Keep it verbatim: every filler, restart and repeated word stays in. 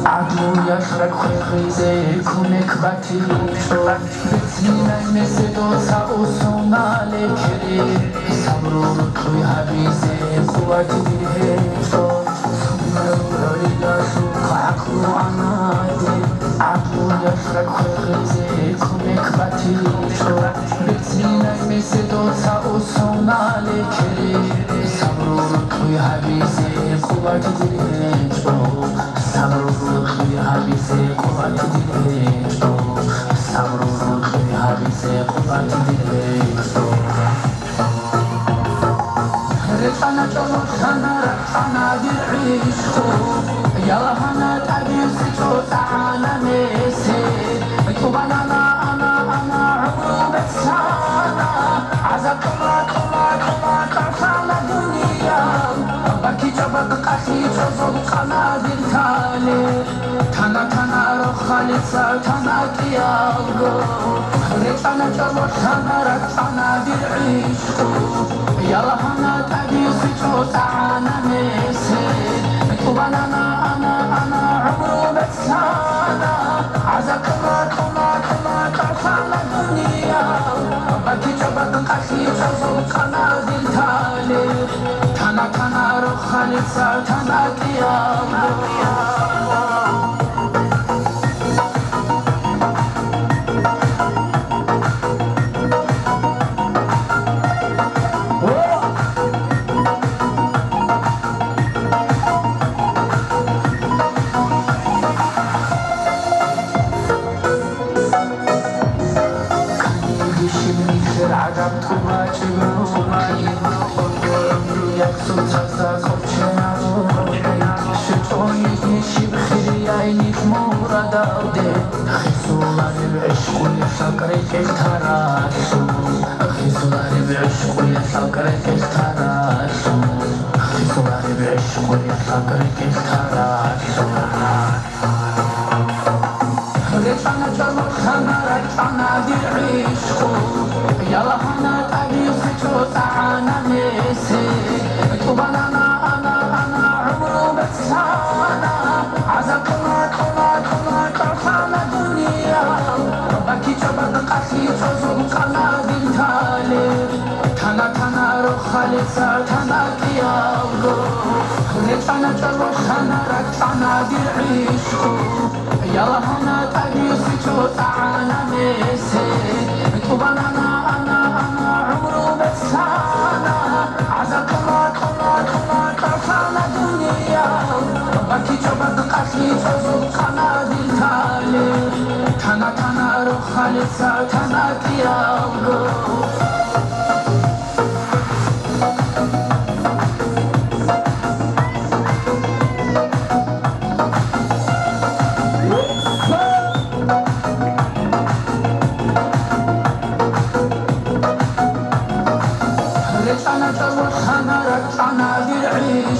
عدو يشرك خيزي كونك باتيشو بتسمينا مسدو ساوسونا لكري صبرو توي حبيزي قواتي ديهيشو سمرو ليلاسو قعقو عنادي عدو يشرك خيزي كونك باتيشو بتسمينا مسدو ساوسونا لكري صبرو توي حبيزي قواتي ديهيشو Sabrul khuya habise quvati dilecho Sabrul khuya habise quvati dilecho Retsana cholo sana retsana dir'isho Yalla hana tabis cho ta'ala nese Tubana ana ana ana umru betsana Azak kama kama kama tarfana dunia Baki jabak qasi jazol qanadir tale Tana tana ro khalisa tana kiyago Retsana chalo tana retsana dir'isho Yalla hana tabis cho ta'ala nese Tubana ana ana ana umru betsana Azak kama kama kama tarfana dunia Baki jabak qasi jazol qanadir tale Tana tana ro khalisa tana kiyago عجبت واجبرومي يكسر تزاكم شنعوني شتوني نشي بخيري عيني في مورد أرضي خيصولاني بعشق يفكرك اختراشو خيصولاني بعشق يفكرك اختراشو خيصولاني بعشق يفكرك اختراشو رجعنا جرم خنا رجعنا بالعشق يلا هنا تبيخ جو تعانا نسي تبانا انا انا انا عمرو بتسانا عزا كما كما كما ترفعنا دنيا باكي جبك قاسي جزو قنا بنتالي تانا تانا رو خالصا تانا كياغو رجعنا جرم خنا رجعنا بالعشق يلا هنا تبيخ جو تعانا نسي تبانا انا انا انا عمرو بتسانا عزا كما كما كما ترفعنا دنيا باكي جبك قاسي جزو قنا بنتالي تانا تانا رو خالصا تانا كياغو رجعنا جرم خنا رجعنا بالعيش